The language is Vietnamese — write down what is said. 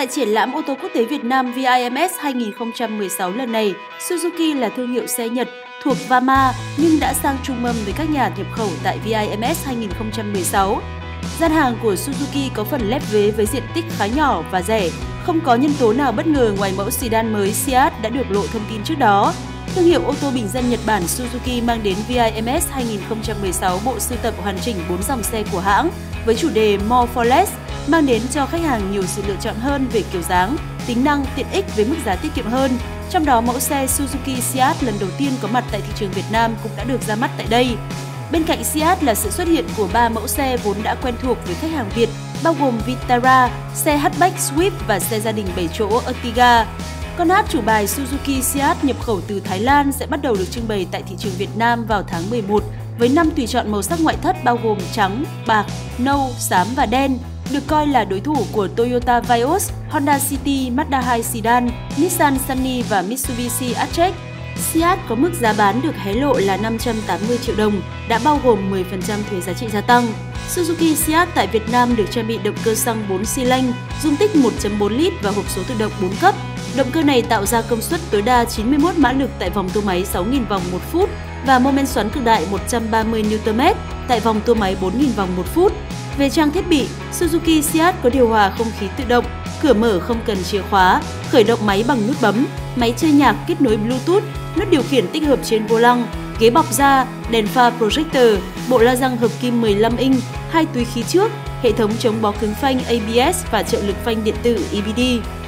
Tại triển lãm ô tô quốc tế Việt Nam VIMS 2016 lần này, Suzuki là thương hiệu xe Nhật thuộc Vama nhưng đã sang chung mâm với các nhà nhập khẩu tại VIMS 2016. Gian hàng của Suzuki có phần lép vế với diện tích khá nhỏ và rẻ, không có nhân tố nào bất ngờ ngoài mẫu sedan mới Seat đã được lộ thông tin trước đó. Thương hiệu ô tô bình dân Nhật Bản Suzuki mang đến VIMS 2016 bộ sưu tập hoàn chỉnh 4 dòng xe của hãng với chủ đề More for Less, mang đến cho khách hàng nhiều sự lựa chọn hơn về kiểu dáng, tính năng, tiện ích với mức giá tiết kiệm hơn. Trong đó, mẫu xe Suzuki Seat lần đầu tiên có mặt tại thị trường Việt Nam cũng đã được ra mắt tại đây. Bên cạnh Seat là sự xuất hiện của 3 mẫu xe vốn đã quen thuộc với khách hàng Việt, bao gồm Vitara, xe hatchback Swift và xe gia đình 7 chỗ Ertiga. Con át chủ bài Suzuki Seat nhập khẩu từ Thái Lan sẽ bắt đầu được trưng bày tại thị trường Việt Nam vào tháng 11 với 5 tùy chọn màu sắc ngoại thất bao gồm trắng, bạc, nâu, xám và đen, được coi là đối thủ của Toyota Vios, Honda City, Mazda 2 Sedan, Nissan Sunny và Mitsubishi Actros. Seat có mức giá bán được hé lộ là 580 triệu đồng, đã bao gồm 10% thuế giá trị gia tăng. Suzuki Seat tại Việt Nam được trang bị động cơ xăng 4 xi lanh, dung tích 1.4 lít và hộp số tự động 4 cấp. Động cơ này tạo ra công suất tối đa 91 mã lực tại vòng tua máy 6.000 vòng một phút và mô men xoắn cực đại 130 Nm tại vòng tua máy 4.000 vòng một phút. Về trang thiết bị, Suzuki Seat có điều hòa không khí tự động, cửa mở không cần chìa khóa, khởi động máy bằng nút bấm, máy chơi nhạc kết nối Bluetooth, nút điều khiển tích hợp trên vô lăng, ghế bọc da, đèn pha projector, bộ la răng hợp kim 15 inch, 2 túi khí trước, hệ thống chống bó cứng phanh ABS và trợ lực phanh điện tử EBD.